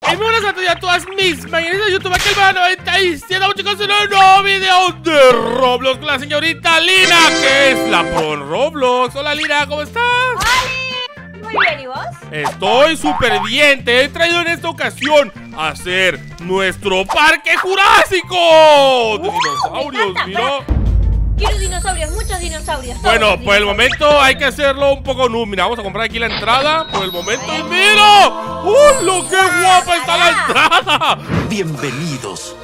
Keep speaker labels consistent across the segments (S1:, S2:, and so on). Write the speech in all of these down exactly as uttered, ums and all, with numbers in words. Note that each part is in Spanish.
S1: Y muy buenas a todas mis mañanitas de YouTube. Aquí el noventa y siete, chicos, en un nuevo video de Roblox con la señorita Lina, que es la pro en Roblox. Hola Lina, ¿cómo estás?
S2: ¡Hola! Muy bien, ¿y vos?
S1: Estoy súper bien. Te he traído en esta ocasión a hacer nuestro parque jurásico de
S2: uh,
S1: dinosaurios, mira.
S2: Quiero dinosaurios, muchos dinosaurios.
S1: Bueno,
S2: dinosaurios.
S1: por el momento hay que hacerlo un poco nu. Mira, vamos a comprar aquí la entrada. Por el momento, y mira. ¡Uh, lo que guapa está la entrada!
S3: Bienvenidos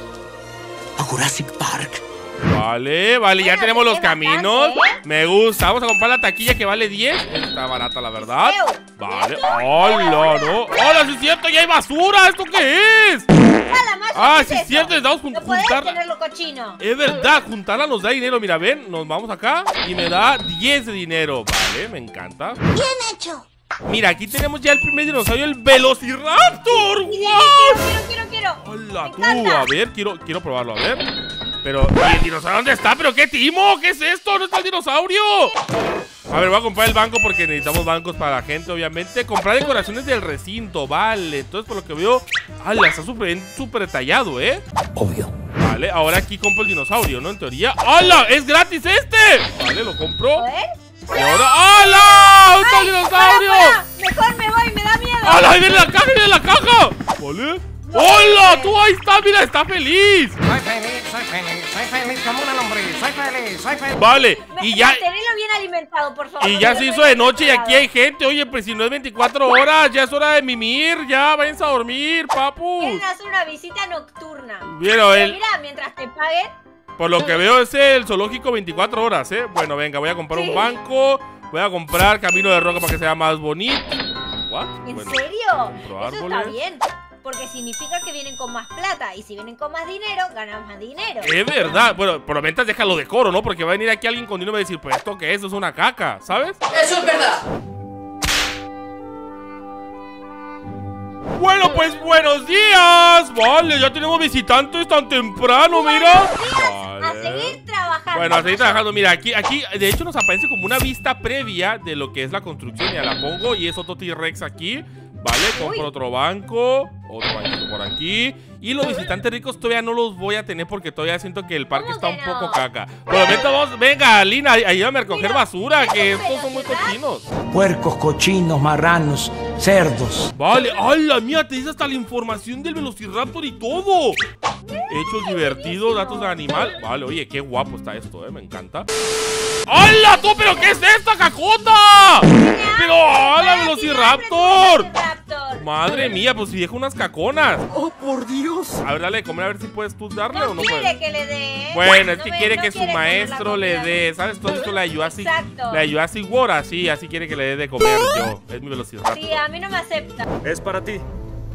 S3: a Jurassic Park.
S1: Vale, vale, ya
S2: Bueno,
S1: tenemos los
S2: tiene
S1: caminos.
S2: bastante, ¿eh?
S1: Me gusta. Vamos a comprar la taquilla que vale diez. Está barata, la verdad. Vale.
S2: ¿Esto?
S1: ¡Hola, no! ¡Hola, sí es cierto! ¡Ya hay basura! ¿Esto qué es?
S2: Nada más,
S1: Ah,
S2: ¿qué
S1: sí
S2: es
S1: es cierto.
S2: eso?
S1: Necesitamos jun-
S2: No podés
S1: juntarla.
S2: tenerlo cochino.
S1: Es verdad, juntarla nos da dinero. Mira, ven, nos vamos acá y me da diez de dinero. Vale, me encanta.
S2: Bien hecho.
S1: Mira, aquí tenemos ya el primer dinosaurio, el Velociraptor.
S2: Sí,
S1: ¡Wow!
S2: quiero, quiero, quiero, quiero.
S1: Hola,
S2: Me
S1: tú,
S2: encanta.
S1: a ver, quiero, quiero probarlo, a ver. Pero, ¿y el dinosaurio dónde está? ¿Pero qué, Timo? ¿Qué es esto? ¿Dónde está el dinosaurio? A ver, voy a comprar el banco porque necesitamos bancos para la gente, obviamente. Comprar decoraciones del recinto, vale. Entonces, por lo que veo, ¡hala! Está súper súper detallado, ¿eh?
S3: Obvio.
S1: Vale, ahora aquí compro el dinosaurio, ¿no? En teoría. ¡Hala! ¡Es gratis este! Vale, lo compro.
S2: A ver.
S1: Y ahora, ¡hala! ¡Está el
S2: Ay,
S1: dinosaurio!
S2: para, para. Mejor me voy, me da miedo.
S1: ¡Hala! ¡Ahí viene la caja! ¡Ahí viene la caja! ¿Vale?
S2: No,
S1: ¡Hola!
S2: no.
S1: ¡Tú ahí está! ¡Mira! ¡Está feliz!
S4: Soy feliz, soy feliz, soy feliz como una lombriz, soy feliz, soy feliz.
S1: Vale,
S2: Me-
S1: y ya...
S2: Mantenerlo bien alimentado, por favor.
S1: Y
S2: no
S1: ya
S2: me
S1: se
S2: lo
S1: hizo
S2: voy
S1: de noche y
S2: a
S1: aquí hay gente. Oye, pues si no es veinticuatro horas, ya es hora de mimir. Ya, váyanse a dormir, papus.
S2: Quieren hacer una visita nocturna.
S1: Vieron,
S2: Pero
S1: el,
S2: mira, mientras te paguen.
S1: por lo que veo es el zoológico veinticuatro horas, ¿eh? Bueno, venga, voy a comprar
S2: Sí.
S1: un banco. Voy a comprar camino de roca para que sea más bonito. ¿What?
S2: ¿En
S1: Bueno,
S2: serio?
S1: compro
S2: Eso
S1: árboles.
S2: está bien. Porque significa que vienen con más plata. Y si vienen con más dinero, ganan más dinero.
S1: Es verdad. Bueno, por lo menos déjalo de coro, ¿no? Porque va a venir aquí alguien con dinero y va a decir, pues esto que es, es una caca, ¿sabes?
S5: Eso es verdad.
S1: Bueno, pues buenos días. Vale, ya tenemos visitantes tan temprano, mira.
S2: A seguir trabajando.
S1: Bueno, a seguir trabajando. Mira, aquí, aquí, de hecho nos aparece como una vista previa de lo que es la construcción. Ya la pongo y es otro T-Rex aquí. Vale, compro
S2: Uy.
S1: otro banco. Otro banquito por aquí. Y los visitantes ricos todavía no los voy a tener porque todavía siento que el parque
S2: ¿Cómo
S1: está
S2: que
S1: un
S2: no?
S1: poco caca. Por lo menos vamos, venga, Lina, ayúdame a recoger
S2: Mira,
S1: basura,
S2: mira
S1: que
S2: esos
S1: estos son muy
S2: velociraptors.
S1: cochinos.
S3: Puercos, cochinos, marranos, cerdos.
S1: Vale, ¡hala! Mira, te dice hasta la información del Velociraptor y todo. Hechos divertidos, datos del animal. Vale, oye, qué guapo está esto, eh, me encanta. ¡Hala, tú! ¿Pero qué es esta cacota? ¡Pero hala, Velociraptor! Madre mía, pues si deja unas caconas.
S3: ¡Oh, por Dios!
S1: A ver, dale de comer, a ver si puedes tú darle
S2: No
S1: o no
S2: quiere
S1: puedes.
S2: que le dé.
S1: Bueno, es
S2: No
S1: que
S2: me-
S1: quiere
S2: no
S1: que su
S2: quiere comer la
S1: maestro le
S2: comida.
S1: dé. ¿Sabes? Todo esto le ayudó así.
S2: Exacto.
S1: Le ayudó así War, así, así quiere que le dé de comer yo. Es mi Velociraptor.
S2: Sí, a mí no me acepta.
S6: Es para ti.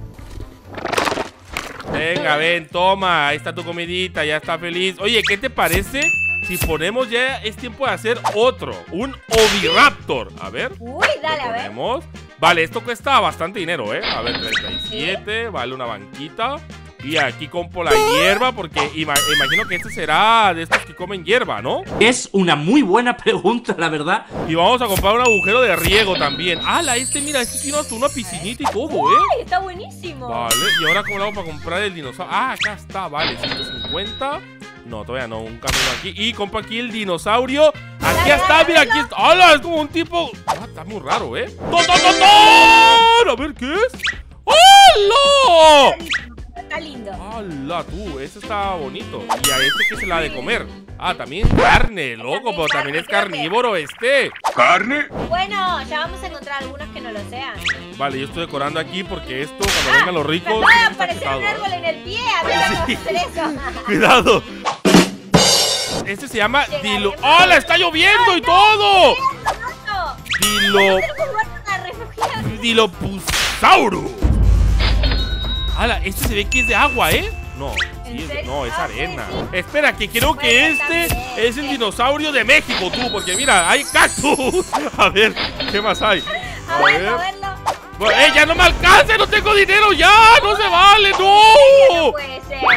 S1: Venga, ven, toma, ahí está tu comidita, ya está feliz. Oye, ¿qué te parece si ponemos ya, es tiempo de hacer otro, un Oviraptor? A ver,
S2: Uy, dale,
S1: lo
S2: a ver.
S1: ponemos. Vale, esto cuesta bastante dinero, ¿eh? A ver, treinta y siete, vale una banquita. Y aquí compro la hierba porque ima- imagino que este será de estos que comen hierba, ¿no?
S7: Es una muy buena pregunta, la verdad.
S1: Y vamos a comprar un agujero de riego también. ¡Hala! Este, mira, este tiene hasta una piscinita y todo, ¿eh?
S2: Ay, está buenísimo.
S1: Vale, y ahora cómo lo hago para comprar el dinosaurio. Ah, acá está, vale, ciento cincuenta. No, todavía no, un camino aquí. Y compro aquí el dinosaurio. Aquí
S2: Dale,
S1: está,
S2: dale,
S1: mira,
S2: dale.
S1: aquí está. ¡Hala! Es como un tipo. Ah, está muy raro, ¿eh? ¡Ton, ton, ton, ton! A ver, ¿qué es? ¡Hola!
S2: Está lindo.
S1: ¡Hala, tú! Ese está bonito. Y a este que se la ha de comer. Ah, también carne, loco, pero también es carnívoro este.
S6: ¿Carne?
S2: Bueno, ya vamos a encontrar algunos que no lo sean.
S1: Vale, yo estoy decorando aquí porque esto, cuando vengan los ricos,
S2: Me acaba de
S1: está
S2: aparecer
S1: quitado,
S2: un
S1: ¿eh?
S2: árbol en el pie. A ver cómo hacer eso.
S1: Cuidado. Este se llama Dilo.
S2: Llegaremos.
S1: ¡Hola! ¡Está lloviendo y todo!
S2: No,
S1: Dilo.
S2: tenemos lugar para refugiarnos.
S1: Dilophosaurus. ¡Hala! Este se ve que es de agua, ¿eh? No,
S2: ¿En
S1: sí es de-
S2: serio?
S1: no, es
S2: Ah,
S1: arena.
S2: sí, sí.
S1: Espera, que creo que
S2: Bueno,
S1: este
S2: también.
S1: es el dinosaurio de México, tú. Porque mira, hay cactus. A ver, ¿qué más hay?
S2: A verlo, a verlo.
S1: Bueno, ¡eh, ya no me alcanza! ¡No tengo dinero ya! ¡No se vale!
S2: No
S1: ¡No!
S2: puede ser.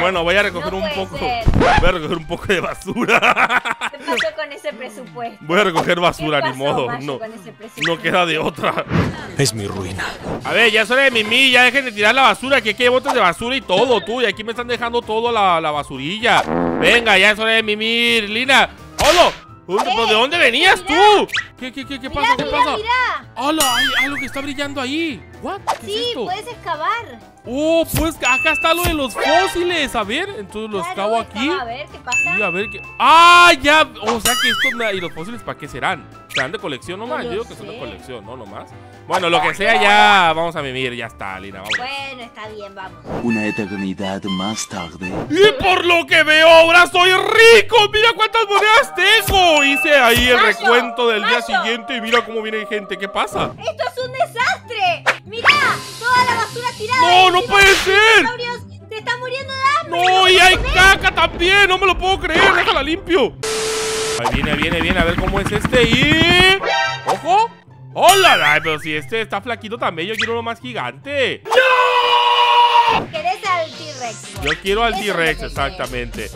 S1: Bueno, voy a recoger
S2: No
S1: un
S2: puede
S1: poco.
S2: ser.
S1: Voy a recoger un poco de basura.
S2: ¿Qué pasó con ese presupuesto?
S1: Voy a recoger basura,
S2: ¿Qué
S1: ni
S2: pasó,
S1: modo.
S2: Mayo,
S1: No,
S2: con ese presupuesto?
S1: no queda de otra.
S3: Es mi ruina.
S1: A ver, ya es hora de mimí, ya dejen de tirar la basura. Que aquí hay botes de basura y todo, tú. Y aquí me están dejando todo la, la basurilla. Venga, ya es hora de mimir. Lina, ¡hola! ¿Dónde-
S2: Eh,
S1: ¿De dónde venías
S2: mira.
S1: tú? ¿Qué, qué, qué, qué
S2: Mira,
S1: pasa? ¿Qué
S2: mira,
S1: pasa?
S2: mira.
S1: ¡Hola! Hay algo que está brillando ahí. ¿What? ¿Qué
S2: Sí,
S1: es esto?
S2: puedes excavar.
S1: Oh, pues acá está lo de los fósiles. A ver, entonces los
S2: Claro,
S1: cavo aquí.
S2: excava, a ver, ¿qué pasa?
S1: Y a ver qué. ¡Ah! Ya. O sea que estos. me- ¿Y los fósiles para qué serán? ¿Serán de colección nomás?
S2: No
S1: Yo
S2: lo
S1: digo que son de
S2: sé.
S1: colección, ¿no? Nomás. Bueno, lo que sea, ya vamos a mimir. Ya está, Lina. Vamos.
S2: Bueno, está bien, vamos.
S5: Una eternidad más tarde.
S1: Y por lo que veo, ahora soy rico. Mira cuántas monedas tengo. Hice ahí el
S2: Mayo,
S1: recuento del día
S2: Mayo.
S1: siguiente. Y mira cómo viene gente. ¿Qué pasa?
S2: ¡Esto es un desastre! ¡Mirá! Toda la basura tirada.
S1: ¡No, no
S2: Encima
S1: puede
S2: los
S1: ser!
S2: dinosaurios se están muriendo de hambre.
S1: ¡No! ¡Y
S2: pueden
S1: hay
S2: comer.
S1: caca también! ¡No me lo puedo creer! ¡Déjala limpio! Ahí viene, viene, viene. A ver cómo es este. Y... ¡Ojo! ¡Hola! Ay, pero si este está flaquito también, yo quiero uno más gigante.
S2: ¿Querés al T-Rex? vos?
S1: Yo quiero al
S2: Eso es
S1: T-Rex,
S2: lo que querés.
S1: exactamente.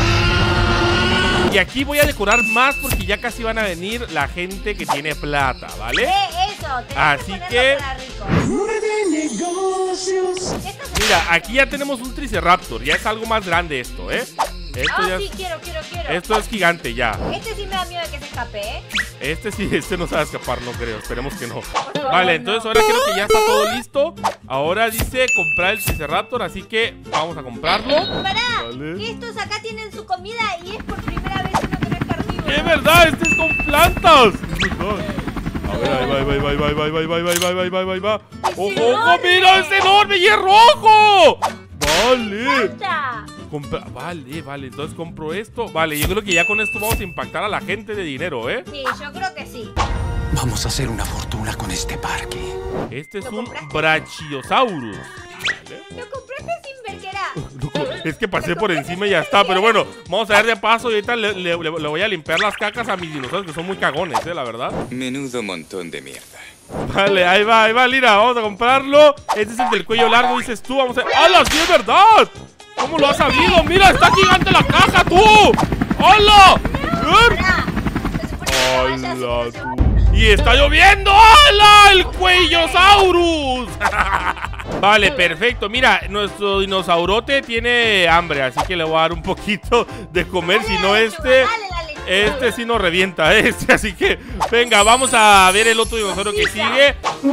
S1: Y aquí voy a decorar más porque ya casi van a venir la gente que tiene plata, ¿vale?
S2: Eh, eso, tenés
S1: Así
S2: que,
S1: que-
S2: ponerlo para ricos. ¿Qué estás haciendo?
S1: Mira, aquí ya tenemos un Triceraptor. Ya es algo más grande esto, ¿eh? Esto
S2: Ah,
S1: ya
S2: sí,
S1: es,
S2: quiero, quiero, quiero.
S1: esto es gigante ya.
S2: Este sí me da miedo de que se escape, ¿eh?
S1: Este sí, este no se va a escapar, no creo. Esperemos que no.
S2: favor,
S1: Vale,
S2: no.
S1: entonces ahora creo que ya está todo listo. Ahora dice comprar el Triceraptor, así que vamos a comprarlo.
S2: Pará,
S1: Vale.
S2: que estos acá tienen su comida y es por primera vez uno que no es carnívoro.
S1: ¡Es verdad! ¡Este es con plantas! Es verdad. A ver, ahí va, ahí va, ahí va, ahí va, ahí va, ahí va, ahí va, ahí va, ahí va, ahí va. ¡Ojo, ojo!
S2: enorme!
S1: ¡Mira, es enorme y es rojo! Vale.
S2: ¡Basta!
S1: Compra- vale, vale, entonces compro esto. Vale, yo creo que ya con esto vamos a impactar a la gente de dinero, ¿eh?
S2: Sí, yo creo que sí.
S3: Vamos a hacer una fortuna con este parque.
S1: Este es
S2: ¿Lo
S1: un
S2: compraste?
S1: Brachiosaurus. Vale.
S2: Lo compraste sin ver que era.
S1: Es que pasé por encima y ya está. Pero bueno, vamos a ver de paso. Y ahorita le, le- le- le voy a limpiar las cacas a mis dinosaurios, que son muy cagones, eh, la verdad.
S6: Menudo montón de mierda.
S1: Vale, ahí va, ahí va, Lina. Vamos a comprarlo. Este es el del cuello largo, dices tú. Vamos a... ¡Hala! ¡Sí es verdad! ¿Cómo lo has sabido? ¡Mira, está gigante la caja, tú! ¡Hala! ¿Eh?
S2: Pará. Se supone que te vayas y
S1: ¡Hala,
S2: no se va.
S1: tú! ¡Y está lloviendo! ¡Hala! ¡El cuellosaurus! Vale, perfecto. Mira, nuestro dinosaurote tiene hambre, así que le voy a dar un poquito de comer. Si no,
S2: Dale,
S1: este...
S2: lechuga, dale la lechuga.
S1: Este sí nos revienta, este. Así que, venga, vamos a ver el otro dinosaurio que sigue.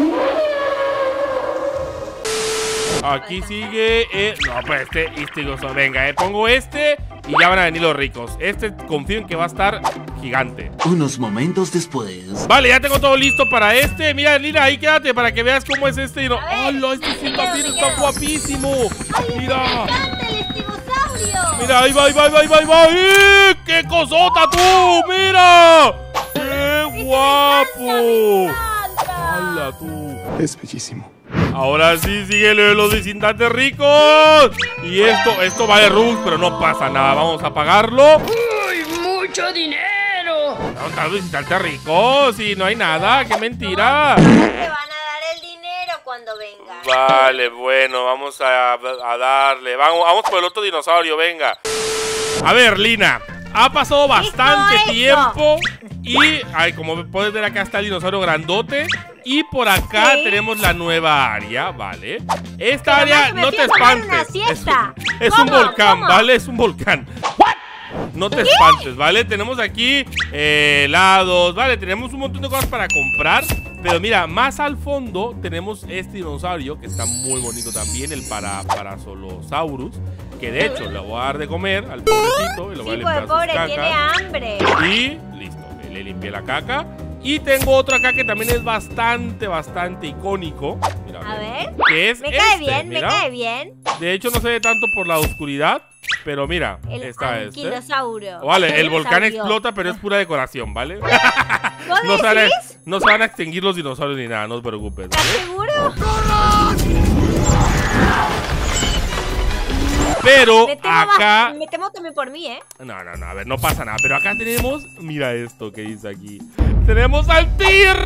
S1: Aquí sigue. Eh, no, pues este, este dinosaurio. Venga, eh, pongo este y ya van a venir los ricos. Este confío en que va a estar gigante.
S5: Unos momentos después.
S1: Vale, ya tengo todo listo para este. Mira, Lina, ahí quédate para que veas cómo es este dino.
S2: A ver,
S1: ¡Hola! Este sí
S2: me quedo,
S1: también
S2: me
S1: está
S2: quedo.
S1: guapísimo.
S2: ¡Ay, este me
S1: Mira.
S2: encanta el estigosaurio!
S1: Mira, ahí va, ahí va, ahí va, ahí va, ahí va. ¡Eh! ¡Qué cosota tú! ¡Mira! ¡Qué
S2: ¡Este
S1: guapo!
S2: me encanta!
S1: ¡Hala tú!
S3: Es bellísimo.
S1: Ahora sí, sigue lo de los visitantes ricos. Y esto, esto vale Rux, pero no pasa nada. Vamos a pagarlo.
S8: ¡Uy, mucho dinero!
S1: No, está visitante rico. Si no hay nada, qué mentira.
S2: Te van a dar el dinero cuando vengan.
S1: Vale, bueno, vamos a, a darle. Vamos, vamos por el otro dinosaurio, venga. A ver, Lina, ha pasado bastante
S2: Listo,
S1: tiempo. Y, ay, como puedes ver, acá está el dinosaurio grandote. Y por acá
S2: Sí.
S1: tenemos la nueva área, ¿vale? Esta
S2: Pero,
S1: área,
S2: Max, me
S1: no
S2: fui
S1: te
S2: a tomar una
S1: espantes. Es,
S2: siesta.
S1: es un
S2: ¿Cómo?
S1: volcán,
S2: ¿Cómo?
S1: ¿vale? Es un volcán. No te espantes, ¿vale? Tenemos aquí eh, helados, ¿vale? Tenemos un montón de cosas para comprar. Pero mira, más al fondo tenemos este dinosaurio que está muy bonito también, el para, Parasolosaurus. Que de hecho le voy a dar de comer al pobrecito y le voy a
S2: Sí,
S1: limpiar
S2: pues pobre,
S1: sus
S2: tiene
S1: cacas.
S2: hambre.
S1: Y listo, le limpié la caca. Y tengo otro acá que también es bastante, bastante icónico. Mira,
S2: A ver.
S1: que es
S2: Me cae
S1: este,
S2: bien,
S1: mira.
S2: me cae bien.
S1: De hecho no se ve tanto por la oscuridad, pero mira,
S2: El
S1: está este.
S2: anquilosaurio.
S1: Vale, el volcán
S2: Dinosaurio.
S1: explota, pero es pura decoración, ¿vale?
S2: ¿Vos
S1: No se, van a,
S2: decís?
S1: no se van a extinguir los dinosaurios ni nada, no os preocupes,
S2: ¿Estás
S1: ¿vale?
S2: seguro?
S1: Pero
S2: Me temo,
S1: acá...
S2: más- me temo también por mí, ¿eh?
S1: No, no, no, a ver, no pasa nada. Pero acá tenemos, mira esto que dice aquí. Tenemos al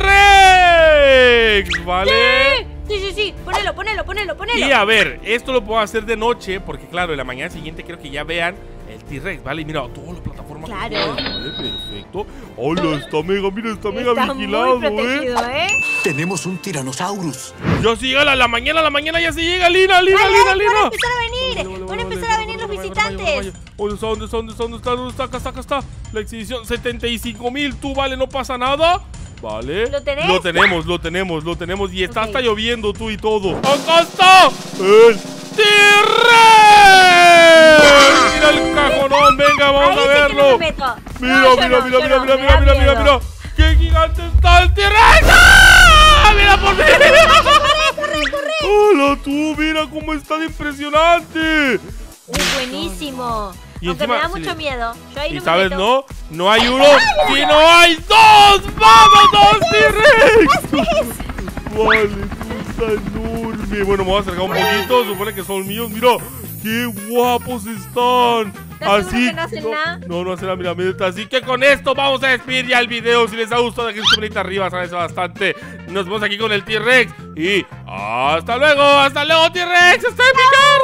S1: T-Rex, ¿vale?
S2: Sí, sí, sí, ponelo, ponelo, ponelo, ponelo.
S1: Y a ver, esto lo puedo hacer de noche porque claro, en la mañana siguiente quiero que ya vean el T-Rex, ¿vale? Y mira, todas las plataformas.
S2: Claro.
S1: Vale, perfecto. Hola, está mega, mira, está mega
S2: Está
S1: vigilado,
S2: muy protegido,
S1: ¿eh?
S2: ¿eh?
S3: Tenemos un Tyrannosaurus.
S1: Ya se llega la, la mañana, la mañana ya se llega, Lina, Lina,
S2: Vale,
S1: Lina,
S2: vale,
S1: Lina.
S2: van a empezar a venir, van a empezar a venir los visitantes.
S1: ¿Dónde está, dónde está, dónde está, dónde está, dónde está? Acá está, acá está. La exhibición, setenta y cinco mil, tú, vale, no pasa nada. Vale.
S2: ¿Lo tenés?
S1: Lo tenemos, lo tenemos, lo tenemos. Y está
S2: Ok.
S1: hasta lloviendo tú y todo. ¡Acá está! ¡El T-Rex! ¡Mira el cajonón! Venga, vamos
S2: Ahí
S1: a
S2: sí que
S1: verlo.
S2: no me meto.
S1: Mira,
S2: No, yo
S1: mira,
S2: no,
S1: mira,
S2: yo
S1: mira,
S2: no,
S1: mira,
S2: me
S1: mira,
S2: da
S1: mira, mira,
S2: miedo.
S1: mira. ¡Qué gigante está el T-Rex! ¡Ah! ¡Mira por mí! ¡Hola tú! ¡Mira cómo está de impresionante!
S2: Uh, buenísimo.
S1: Y
S2: Aunque
S1: encima,
S2: me da
S1: sí.
S2: mucho miedo. Yo ahí
S1: Y
S2: no me
S1: sabes,
S2: meto.
S1: no, no hay uno, sino hay dos. ¡Vamos, dos T-Rex! Vale, tú está enorme. Bueno, me voy a acercar un poquito. Supone que son míos. Mira, qué guapos están.
S2: ¿Estás
S1: Así
S2: seguro que no hacen nada?
S1: No, no hacen la miramita. Así que con esto vamos a despedir ya el video. Si les ha gustado, dejen su manita arriba, sabes bastante. Nos vemos aquí con el T-Rex. Y hasta luego, hasta luego, T-Rex. ¡Está en mi cara!